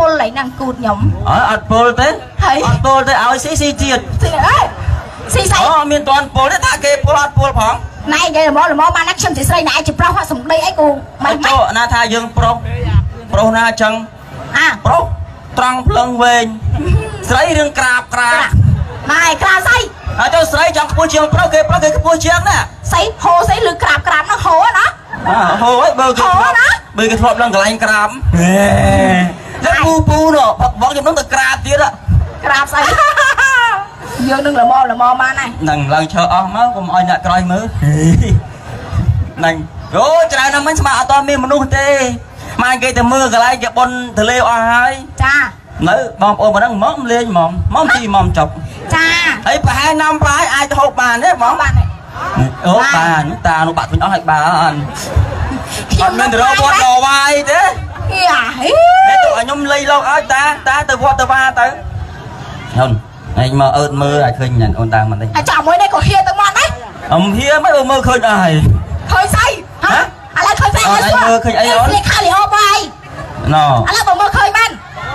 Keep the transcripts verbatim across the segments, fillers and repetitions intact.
pol lại năng cụt nhom ở ở pol thế ở pol thế áo xí xí chiết xí xí ờ miền toàn pol đấy ta kê pol pol phẳng này đây là món là món ban nát châm chỉ xây này chỉ pro hoa sùng đây ấy cô mày chỗ na tha dương pro pro na chăng à pro trăng plong về xây riêng crab crab này crab xây ở chỗ xây chẳng pol chiang pro kê pro kê pol chiang nè xây hồ xây lư crab crab nó hồ nó à hồ ấy bơ cái hồ đó bơ cái thọp lăng cái anh crab rất pu pu nọ bọn chúng nó từ crab tiết ạ crab xây dương đừng là mò là mò ma này nằng lần chờ ông á cũng ai nhặt coi mới nằng rồi trời năm mấy mà to mi mà nuôi tê mai cái từ mưa cái lại cái bon từ leo ai cha nữ bom ôm mà đang móm lên móm móm gì móm chọc cha ấy phải hai năm phải ai cho hộp bàn đấy móm bàn này hộp bàn chúng ta nó bạn với nó hay bàn bạn mình rồi bọn đồ vai thế để tụi anh nhom lây lâu ai ta ta từ qua từ ba tới không anh mà ơn mơ ai khơi nhận ôn tàng mà đây à chào mới đây có hia tao ngon đấy ông hia mấy ông mơ khơi ai khơi say hả anh lại khơi say anh mơ khơi ấy đó liệt khai liệt ô bay nó anh lại bảo mơ khơi man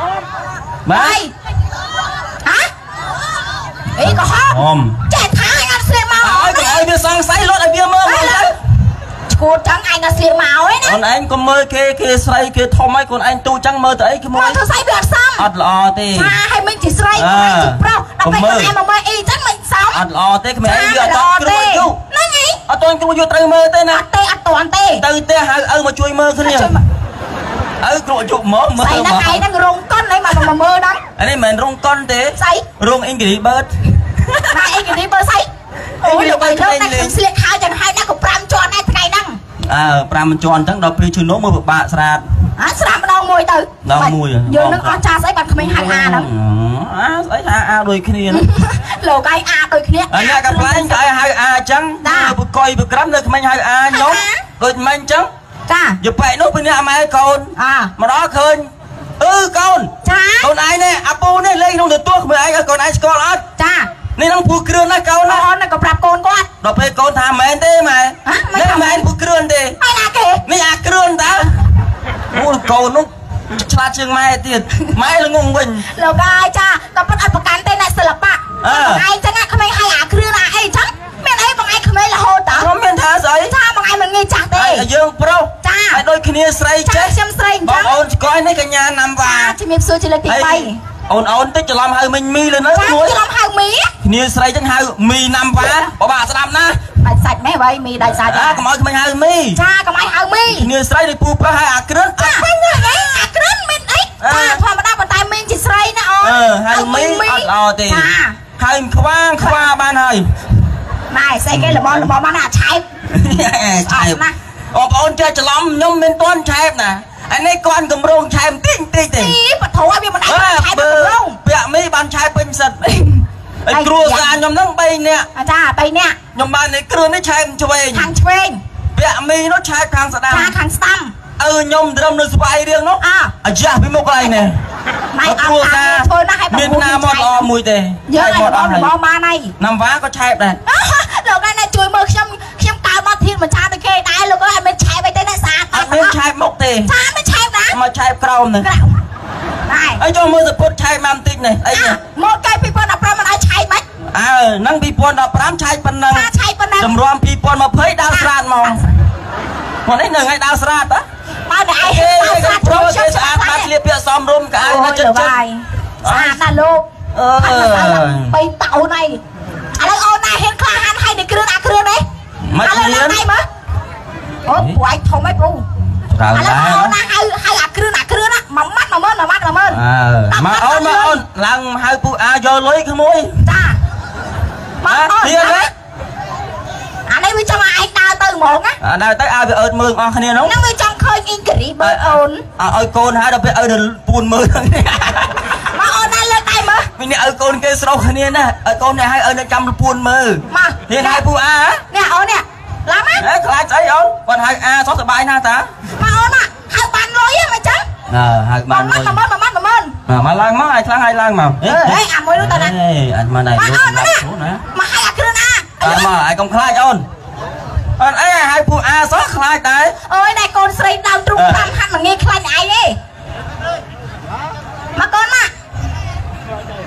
bay hả ý có không chạy thang anh xuyên màu ai ai bia sang say lót ai bia mơ mơ cô trắng anh là xuyên màu ấy nè còn anh có mơ kia kia say kia thom ấy còn anh tu trắng mơ tới cái mơ thôi say được xong ắt lo tê à hay mình chỉ say không chụp đâu đọc đây con em mà mơ y chắc mình sống ắt lo tê cái mẹ anh vừa tao cứ mơ chú nó nghĩ ở tôi cứ vô từ mơ tê nè tê ắt toàn tê từ tê hai ơ mà chui mơ thế nhỉ ơ cội chụp mơ mơ say nó ngày đang rung con đấy mà mà mơ đó anh ấy mình rung con thế say rung anh kì bớt này anh kì bớt say ôi được rồi nó đang xịt hai chẳng hai đã có pram tròn này ngày đăng à pram tròn chẳng đâu pri chui nốt mơ bạc bạ sạt à sạt mà đau mùi từ đau mùi giờ nó con cha say bằng không hai a đó à say a a đôi kia lồ cái a đôi kia anh nghe gặp lại cái hai a trắng coi bực lắmเลยkhông hai a nhóm rồi mình trắng cha giờ phải nốt bên nhà mày con à mà đó khơi ừ con cha con ai nè apu nè lên không được tua của ai còn ai con hết cha nên ông phu kêu nó câu nó con này có bạc con con đó phải con tham mẹ thế mà nên mẹ anh phu kêu thế ai là kì nên à kêu ta mua câu nó cha trường mai tiền mai là ngung bình lồ cái cha có bắt ăn bạc tên này sập bạc ai chẳng ai không ai hay à kêu là ai chắc miền ấy bằng ai không ai là hồ tả không miền thả giấy cha bằng ai mình nghe chặt đi dương pro cha đôi khi nia say chết xem say បងអូនcoiនេះកញ្ញាណាំវ៉ាជំរាបសួរជាលើកទីបីអូនអូនតិចច្រឡំហៅមីងមីលើនោះមួយច្រឡំហៅមីគ្នាស្រីចឹងហៅមីណាំវ៉ាបបាក់ស្ដាប់ណាដាច់សាច់ម៉េះបើមីដាច់សាច់អើកុំឲ្យក្មេងហៅមីចាកុំឲ្យហៅមីគ្នាស្រីនេះពូប្រុសហៅអាក្រិនចាពេញហ្នឹងអាក្រិនមានអីចាធម្មតាប៉ុន្តែមីងជាស្រីណាអូនអឺហៅមីអត់ល្អទេចាហៅខ្វាងខ្វាបានហើយណែស្អីគេល្មមល្មមបានអាឆែបឆែបណាបងប្អូនចេះច្រឡំខ្ញុំមិនទាន់ឆែបណាអានេះគាត់កម្រងឆែបតិចតិចទេបធោឲ្យវាមិនអាចឆែបកម្រងពាក់មីបានឆែបពេញសិតអីគ្រួសារខ្ញុំហ្នឹងបីនាក់ចាបីនាក់ខ្ញុំបាននេះគ្រឿងនេះឆែបឆ្វេងខាងឆ្វេងពាក់មីនោះឆែបខាងស្ដាំចាខាងស្ដាំអឺខ្ញុំត្រឹមនៅស្វាយរៀងនោះអាយ៉ាពីមុខកន្លែងនេះម៉ែអត់ធ្វើណាស់ឲ្យមានណាមកល្អមួយទេយើងមកអត់ល្មមបានហើយណាំវ៉ាក៏ឆែបដែរលោកឯងជួយមើលខ្ញុំខ្ញុំកើមកធៀបមិនឆាដូចគេដែរលោកអើយមិនឆែបអីទេណាស្អាតអត់មានឆែបមុខទេចាមិនឆែបណាមកឆែបក្រោមនេះដែរអីចូលមើលទៅពុតឆែបមកបន្តិចនេះអីមកកែពីរពាន់ដប់ប្រាំមិនឲ្យឆែបមិនអើហ្នឹងពីរពាន់ដប់ប្រាំឆែបប៉ុណ្ណឹងឆែបប៉ុណ្ណឹងចម្រាំពីរពាន់ម្ភៃដើរស្រាតហ្មងមកនេះនៅថ្ងៃដើរស្រាតហ៎បើតែឯងដើរស្រាតប្រូគេស្អាតបានស្លៀកពាក់សមរម្យក៏ឲ្យចិត្តចិត្តស្អាតណាស់លោកអឺបីតោណៃឥឡូវអូនណាហ៊ានក្លាហានឲ្យនេះគ្រឿងអាគ្រឿងនេះមកហ៊ានមើលអូព្រោះឯងធំឯងព្រោះត្រូវដែរអូនណាហៅហៅអាគ្រឿងអាគ្រឿងណាមួយម៉ាត់មួយម៉ឺនមួយម៉ាត់មួយម៉ឺនអើមកអូនមកអូនឡើងហៅពូអាយកលុយក្មួយចាមកអូនទៀតណាអានេះវាចង់ឲ្យឯងដើរទៅហ្មងណាដើរទៅឲ្យវាអើតមើលអស់គ្នានោះហ្នឹងវាចង់ឃើញអ៊ីងគ្រីបើអូនឲ្យកូនហៅដល់ពេលឲ្យពូនមើលមកអូនណាលើកដៃមើលមីនេះឲ្យកូនគេស្រោះគ្នាណាឲ្យកូននេះឲ្យឲ្យចាំពូនមើលមកនេះហៅពូអានេះអូននេះឡាមកហេខ្លាចស្អីអូនគាត់ហៅអាសុខសប្បាយណាស់តាមកអូនណាហៅបានលុយហ៎មិនចឹងអើហៅបានលុយមួយម៉ឺនមួយម៉ឺនមួយម៉ឺនមកឡើងមកឲ្យខ្លាំងឲ្យឡើងមកអេអាមួយនោះទៅណាអេអត់មកណៃលុយណាមកហៅអាគ្រឿងអាអើមកឲ្យកុំខ្លាចអូនអូនអីហៅពូអាសោះខ្លាចដែរអើយណែកូនស្រីដើមទ្រូងតាមហាត់មកងាយខ្លាញ់ឯងទេ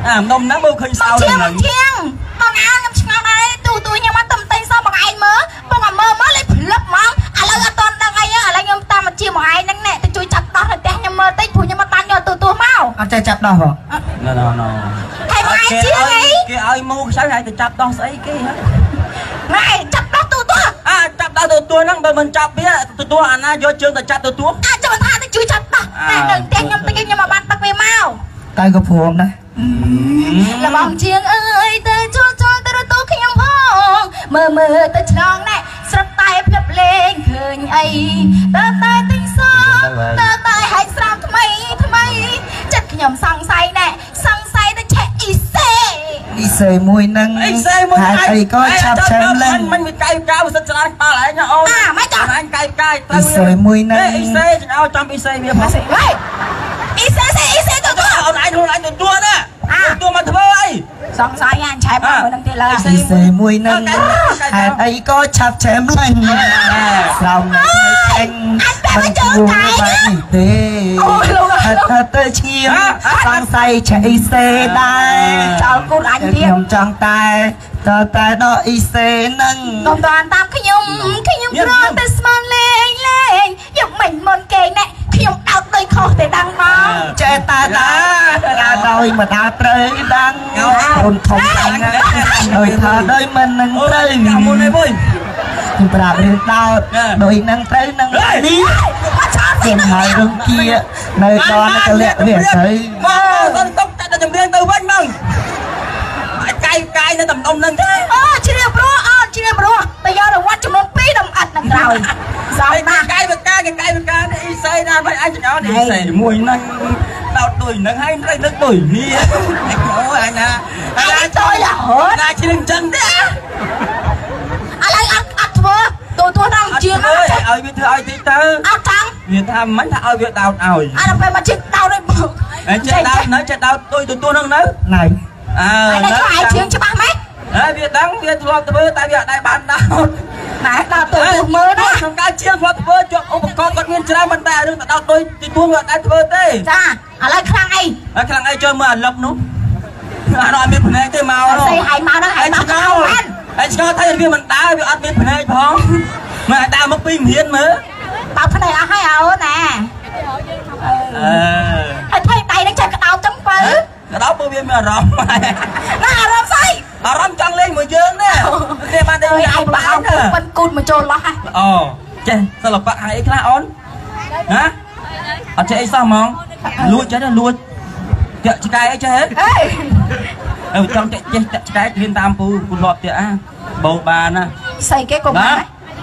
អានំហ្នឹងមើលឃើញសៅហ្នឹងជាងបងអាខ្ញុំឆ្ងល់ដែរទូទូខ្ញុំមកតំតែងសោះបងឯងមើលបងអាមើលមើលលេផ្លឹបហ្មងឥឡូវអត់តន់ដឹងអីឥឡូវខ្ញុំតាមមកជាបងឯងហ្នឹងណែទៅជួយចាប់ដោះនៅផ្ទះខ្ញុំមើលតិចព្រោះខ្ញុំអត់បានយកទូទូមកអត់ចេះចាប់ដោះបងណ៎ណ៎ណ៎ហើយបងឯងជាងអីគេឲ្យមកខ្ចៅហើយទៅចាប់ដោះស្អីគេហ៎ណែចាប់ដោះទូទូអាចាប់ដោះទូហ្នឹងបើមិនចាប់វាទូអាណាយកជើងទៅចាប់ទូអាចចាំថាទៅជួយចាប់ដោះណែនៅផ្ទះខ្ញុំតិចខ្ញុំមកបានទឹកវាមកតែក៏ព្រមដែរលបងជាងអើយទៅចូលចូលទៅទូខ្ញុំផងមើលមើលទៅឆ្លងណែស្រាប់តែភ្លឹបលេងឃើញអីតើតែទិញសតើតែហាច់ស្រាមថ្មីថ្មីចិត្តខ្ញុំសង្ស័យណែសង្ស័យទៅឆែកអ៊ីសេអ៊ីសេមួយហ្នឹងអីសេមួយហើយអីក៏ឆាប់ឆែមឡើងមិនវាកាយកៅសិតឆ្លាតក្បាលឯងអូនអាមិនចាអញកាយកាយអ៊ីសេមួយហ្នឹងអ៊ីសេចោលចំអ៊ីសេវាផងហេអ៊ីសេសេអ៊ីសេទៅទៅអូនឯងខ្លួនឯងទទួលណាទទួលមកធ្វើអីសង្ស័យអញឆែកមកនឹងទេឡើយអ៊ីសេមួយហ្នឹងហើយអីក៏ឆាប់ឆែមឡើងស្រោមនៅថ្មីខាញ់មិនជួបែបនេះទេហេតុថាទៅឈាមសង្ស័យឆែអ៊ីសេដែរចោលគូនអញទៀតខ្ញុំចង់តែតើតែដល់អ៊ីសេហ្នឹងកុំតានតាមខ្ញុំខ្ញុំគ្រាន់តែស្មានលេងលេងយកមិនមុនគេណែខ្ញុំដោតដោយខុសតែដឹងមកចេះតែដែរដល់ដោយមិនដាត្រូវដឹងអូនធំហ្នឹងដោយថាដោយមិននឹងត្រូវចាំមុនឯងបុយខ្ញុំប្រាប់រឿងដោតដោយនឹងត្រូវនឹងនេះខ្ញុំហើយរងជានៅដល់កលៈវាទៅមកទៅតុកតែចម្រៀងទៅវិញហ្មងអាចកាយកាយនៅតំណុំហ្នឹងទេអូជ្រាបព្រោះអត់ជ្រាបព្រោះតែយករង្វាត់ចំនួនពីរដំអិតនឹងក្រោយសោយណាស់កាយបកាយកាយបកាអ៊ីសេណាមិនអាចចោលអ៊ីសេមួយហ្នឹងដោតដូចហ្នឹងហើយត្រូវនឹងដូចនេះអូអញណាអញចូលរហូតណាជ្រៀងចឹងទេឥឡូវអត់អត់ធ្វើទូទួដល់ជាងអអើយត់ឲ្យវាធ្វើឲ្យតិចទៅអត់ចង់វាថាមិនថាឲ្យវាដោតឲ្យអត់ទៅមកជិះដោតឲ្យបុកអញ្ចឹងដោតនៅចេះដោតដូចទទួលហ្នឹងនៅណៃអើតែឆ្លៃជើងច្បាស់ម៉េចហើយវាដឹងវាធ្លាប់ធ្វើតែវាអត់ដែរបានដោតណែដោតទូទូមើលណាក្នុងការជាងធ្លាប់ធ្វើជាប់ឧបករណ៍គាត់មានច្រើនមិនតែរឿងទៅដោតដូចទទួលវាអត់ដែរធ្វើទេចាឥឡូវខ្លាំងអីហើយខ្លាំងអីចូលមើលអាលឹបនោះអត់មានភ្នែកទេមកនោះស្អីហើយមកហ្នឹងហើយមកខ្លាំងមែនហើយឆ្ងល់ថាវាមិនដើរវាអត់មានភ្នែកផងមើលដើរមកពីមរៀនមើលបើភ្នែកអស់ហើយអូនណាអឺហើយថៃដៃនឹងចេះក្តោបចឹងបើក៏ដល់ពួកវាមានអារម្មណ៍ណាអារម្មណ៍ស្អីអារម្មណ៍ចង់លេងមួយយើងណាវាបានតែអើយវាឯងបើអោប៉ិនគូនមកចូលលោះហ่ะអូចេះសិល្បៈហើយអីខ្លះអូនហ៎អត់ចេះអីសោះហ្មងលួចចេះទេលួចតាក់ឆ្កែអីចេះអេអើចង់ចេះចេះតាក់ឆ្កែរៀនតាមពូពូលាប់ទៀតអាបោបានណាស្អីគេកុំណា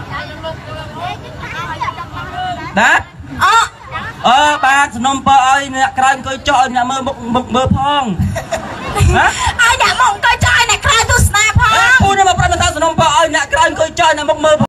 ដាតអោអើបាទសំណុំពរឲ្យអ្នកក្រោយអង្គុយចុះឲ្យអ្នកមើលមុខមុខមើលផងហ៎ឲ្យអ្នកមកអង្គុយចោលឲ្យអ្នកក្រៅទស្សនាផងពូនេះមកប្រាប់ថាសំណុំពរឲ្យអ្នកក្រោយអង្គុយចុះអ្នកមុខមើល